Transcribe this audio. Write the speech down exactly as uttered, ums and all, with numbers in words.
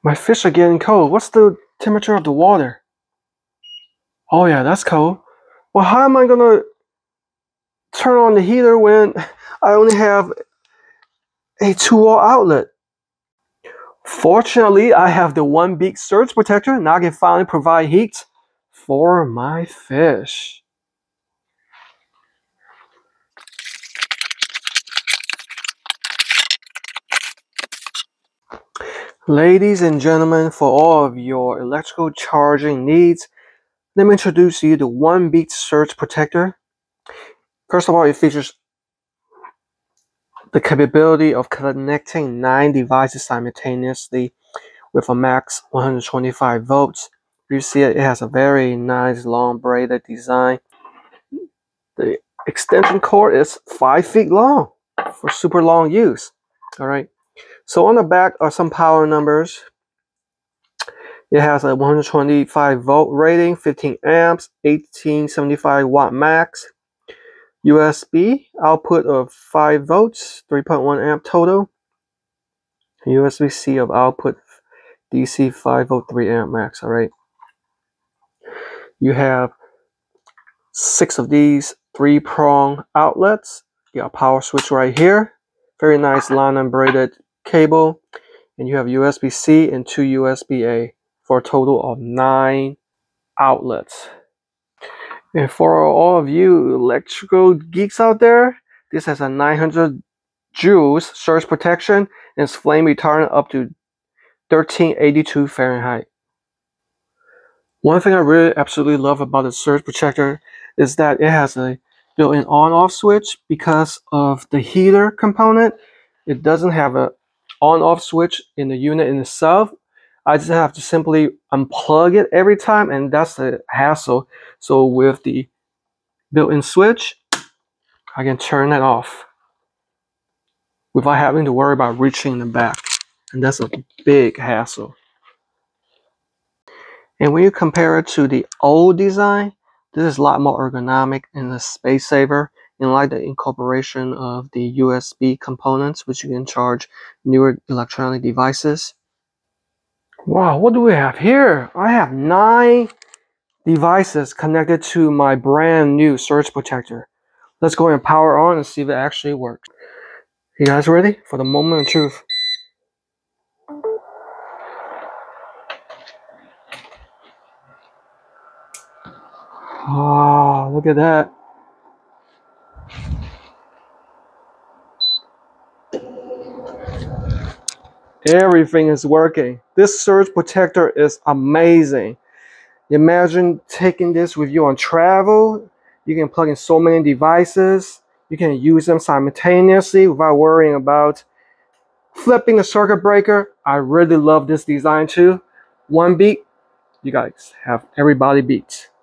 My fish are getting cold. What's the temperature of the water? Oh yeah, that's cold. Well, how am I gonna turn on the heater when I only have a two wall outlet? Fortunately, I have the One Beak surge protector. Now I can finally provide heat for my fish. Ladies and gentlemen, for all of your electrical charging needs, let me introduce you the One Beak surge protector. First of all, it features the capability of connecting nine devices simultaneously with a max one hundred twenty-five volts. You see it, it has a very nice long braided design. The extension cord is five feet long for super long use. All right. So on the back are some power numbers. It has a one hundred twenty-five volt rating, fifteen amps, eighteen seventy-five watt max. U S B output of five volts, three point one amp total. U S B C of output D C five volt, three amp max. All right. You have six of these three prong outlets. You got a power switch right here. Very nice line braided cable. And you have U S B C and two U S B A for a total of nine outlets. And for all of you electrical geeks out there, this has a nine hundred joules surge protection and it's flame retardant up to thirteen eighty-two Fahrenheit. One thing I really absolutely love about the surge protector is that it has a built-in on-off switch. Because of the heater component, it doesn't have a on-off switch in the unit in itself. I just have to simply unplug it every time, and that's a hassle. So with the built-in switch, I can turn it off without having to worry about reaching in the back, and that's a big hassle. And when you compare it to the old design, this is a lot more ergonomic and a space saver, and like the incorporation of the U S B components, which you can charge newer electronic devices. Wow, what do we have here? I have nine devices connected to my brand new surge protector. Let's go and power on and see if it actually works. You guys ready for the moment of truth? Oh, look at that. Everything is working. This surge protector is amazing. Imagine taking this with you on travel. You can plug in so many devices. You can use them simultaneously without worrying about flipping the circuit breaker. I really love this design too. One Beak, you guys have everybody beat.